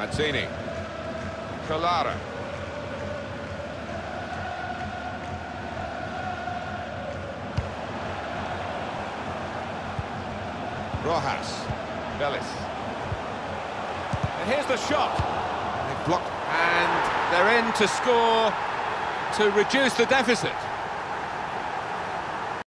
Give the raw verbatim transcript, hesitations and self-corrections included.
Mazzini. Collara. Rojas. Bellis. And here's the shot. They've blocked. And they're in to score to reduce the deficit.